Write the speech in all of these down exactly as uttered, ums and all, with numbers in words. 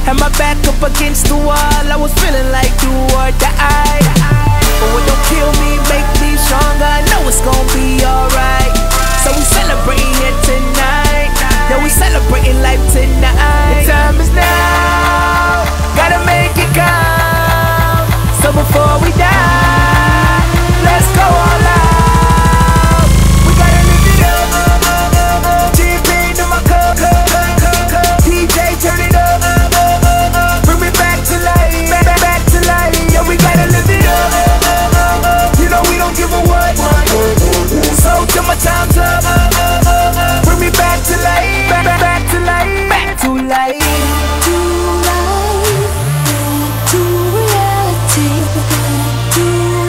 and my back up against the wall. I was feeling like do or die. But what don't kill me, make me stronger. I know it's gonna be alright. So we celebrating it tonight. Yeah, we celebrating life tonight. The time is now, gotta make it count. So before we die, let's go all out. We gotta live it up. Champagne in my cup. D J turn it up. Bring me back to life, back, back, back to life. Yeah, we gotta live it up. You know we don't give a what. So till my time's up, bring me back to life, back, back, back to life, back to life. To life, to reality, to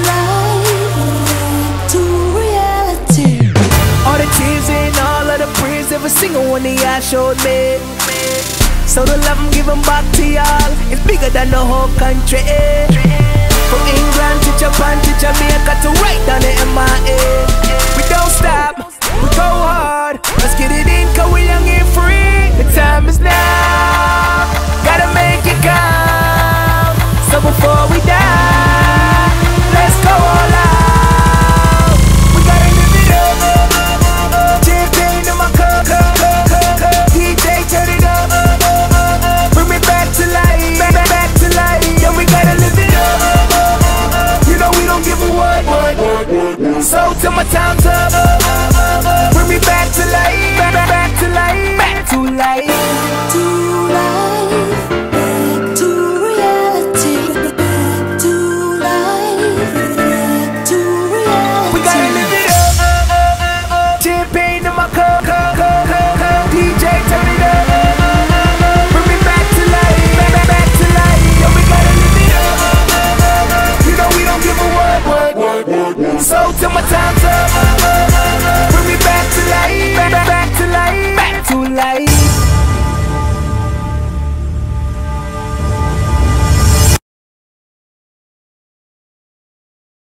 life, to reality. All the tears and all of the prayers, every single one of y'all showed me. So the love I'm giving back to y'all is bigger than the whole country. From England to Japan to Jamaica to right down to M I A. We don't stop, we go hard. Let's get it in, cause we young and free. The time is now.